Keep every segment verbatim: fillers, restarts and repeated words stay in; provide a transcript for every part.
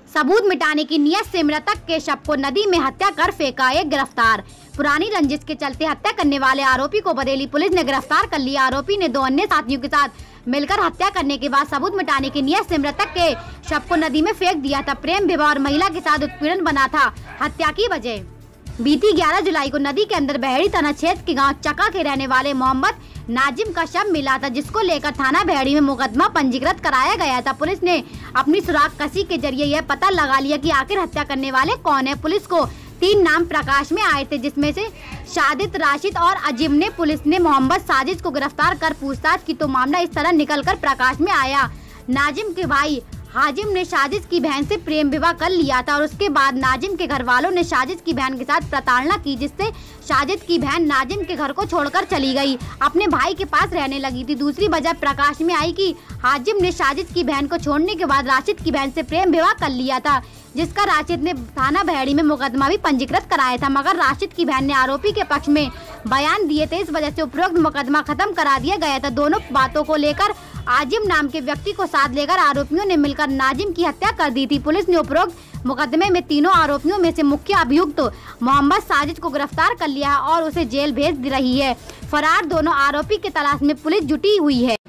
सबूत मिटाने की नियत से मृतक के शव को नदी में हत्या कर फेंका, एक गिरफ्तार। पुरानी रंजिश के चलते हत्या करने वाले आरोपी को बरेली पुलिस ने गिरफ्तार कर लिया। आरोपी ने दो अन्य साथियों के साथ मिलकर हत्या करने के बाद सबूत मिटाने की नियत से मृतक के शव को नदी में फेंक दिया था। प्रेम विवाह और महिला के साथ उत्पीड़न बना था हत्या की वजह। बीती ग्यारह जुलाई को नदी के अंदर बहेड़ी थाना क्षेत्र के गांव चका के रहने वाले मोहम्मद नाजिम का शव मिला था, जिसको लेकर थाना बहेड़ी में मुकदमा पंजीकृत कराया गया था। पुलिस ने अपनी सुराग कसी के जरिए यह पता लगा लिया कि आखिर हत्या करने वाले कौन है। पुलिस को तीन नाम प्रकाश में आए थे, जिसमें से शादिद, राशिद और अजीम ने। पुलिस ने मोहम्मद साजिद को गिरफ्तार कर पूछताछ की तो मामला इस तरह निकल कर प्रकाश में आया। नाजिम के भाई हाजिम ने साजिद की बहन से प्रेम विवाह कर लिया था और उसके बाद नाजिम के घर वालों ने साजिद की बहन के साथ प्रताड़ना की, जिससे साजिद की बहन नाजिम के घर को छोड़कर चली गई, अपने भाई के पास रहने लगी थी। दूसरी वजह प्रकाश में आई कि हाजिम ने साजिद की बहन को छोड़ने के बाद राशिद की बहन से प्रेम विवाह कर लिया था, जिसका राशिद ने थाना बहेड़ी में मुकदमा भी पंजीकृत कराया था, मगर राशिद की बहन ने आरोपी के पक्ष में बयान दिए थे। इस वजह से उपरोक्त मुकदमा खत्म करा दिया गया था। दोनों बातों को लेकर आजिम नाम के व्यक्ति को साथ लेकर आरोपियों ने मिलकर नाजिम की हत्या कर दी थी। पुलिस ने उपरोक्त मुकदमे में तीनों आरोपियों में से मुख्य अभियुक्त मोहम्मद साजिद को गिरफ्तार कर लिया है और उसे जेल भेज रही है। फरार दोनों आरोपी की तलाश में पुलिस जुटी हुई है।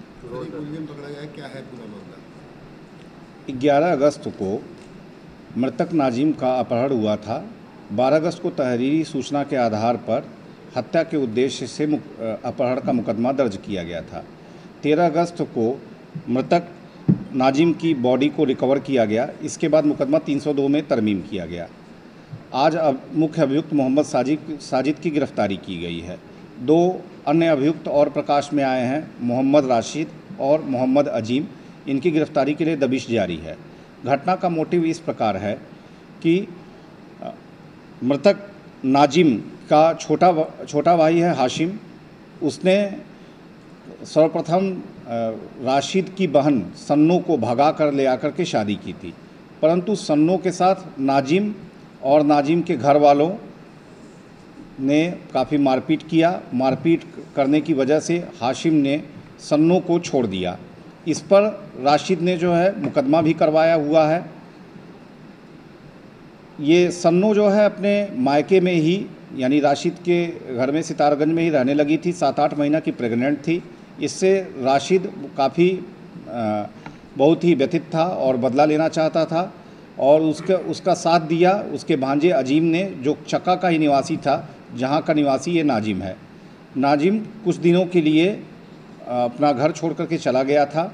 ग्यारह अगस्त को मृतक नाजिम का अपहरण हुआ था। बारह अगस्त को तहरीरी सूचना के आधार पर हत्या के उद्देश्य से अपहरण का मुकदमा दर्ज किया गया था। तेरह अगस्त को मृतक नाजिम की बॉडी को रिकवर किया गया। इसके बाद मुकदमा तीन सौ दो में तरमीम किया गया। आज अब मुख्य अभियुक्त मोहम्मद साजिद साजिद की गिरफ्तारी की गई है। दो अन्य अभियुक्त और प्रकाश में आए हैं, मोहम्मद राशिद और मोहम्मद अजीम। इनकी गिरफ्तारी के लिए दबिश जारी है। घटना का मोटिव इस प्रकार है कि मृतक नाजिम का छोटा छोटा भाई है हाशिम। उसने सर्वप्रथम राशिद की बहन सन्नो को भगा कर ले आकर के शादी की थी, परंतु सन्नो के साथ नाजिम और नाजिम के घर वालों ने काफ़ी मारपीट किया। मारपीट करने की वजह से हाशिम ने सन्नो को छोड़ दिया। इस पर राशिद ने जो है मुकदमा भी करवाया हुआ है। ये सन्नो जो है अपने मायके में ही यानी राशिद के घर में सितारगंज में ही रहने लगी थी। सात आठ महीना की प्रेग्नेंट थी। इससे राशिद काफ़ी बहुत ही व्यथित था और बदला लेना चाहता था और उसके उसका साथ दिया उसके भांजे अजीम ने, जो चक्का का ही निवासी था, जहाँ का निवासी ये नाजिम है। नाजिम कुछ दिनों के लिए अपना घर छोड़ करके चला गया था।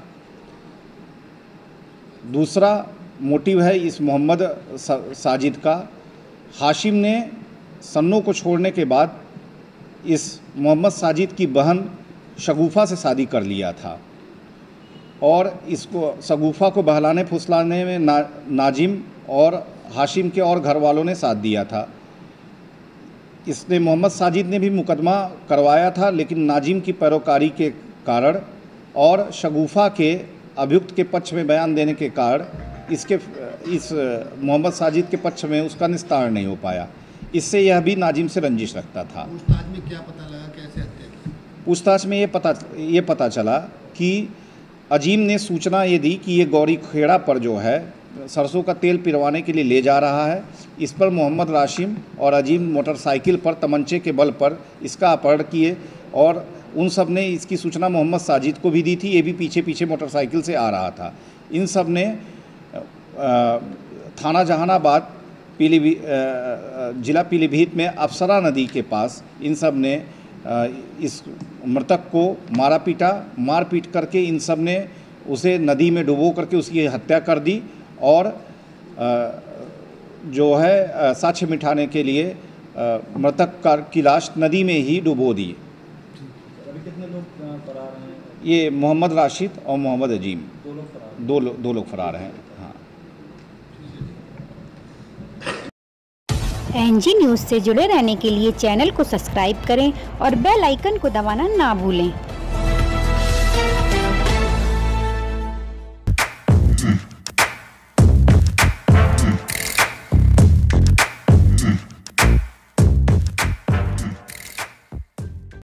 दूसरा मोटिव है इस मोहम्मद साजिद का। हाशिम ने सन्नो को छोड़ने के बाद इस मोहम्मद साजिद की बहन शगुफा से शादी कर लिया था और इसको शगुफा को बहलाने फुसलाने में ना, नाजिम और हाशिम के और घर वालों ने साथ दिया था। इसने मोहम्मद साजिद ने भी मुकदमा करवाया था, लेकिन नाजिम की पैरोकारी के कारण और शगुफा के अभियुक्त के पक्ष में बयान देने के कारण इसके इस मोहम्मद साजिद के पक्ष में उसका निस्तारण नहीं हो पाया। इससे यह भी नाजिम से रंजिश रखता था। पूछताछ में क्या पता लगा, कैसे हत्या की? पूछताछ में ये पता ये पता चला कि अजीम ने सूचना ये दी कि ये गौरी खेड़ा पर जो है सरसों का तेल पिरवाने के लिए ले जा रहा है। इस पर मोहम्मद राशिम और अजीम मोटरसाइकिल पर तमंचे के बल पर इसका अपहरण किए और उन सब ने इसकी सूचना मोहम्मद साजिद को भी दी थी। ये भी पीछे पीछे मोटरसाइकिल से आ रहा था। इन सब ने थाना जहानाबाद पीलीभीत जिला पीलीभीत में अप्सरा नदी के पास इन सब ने इस मृतक को मारा पीटा। मार पीट करके इन सब ने उसे नदी में डुबो करके उसकी हत्या कर दी और जो है साक्ष्य मिटाने के लिए मृतक की लाश नदी में ही डुबो दी। अभी कितने लोग फरार हैं? ये मोहम्मद राशिद और मोहम्मद अजीम दो लोग फरार दो लो, दो लोग फरार हैं। हाँ। एनजी न्यूज़ से जुड़े रहने के लिए चैनल को सब्सक्राइब करें और बेल आइकन को दबाना ना भूलें।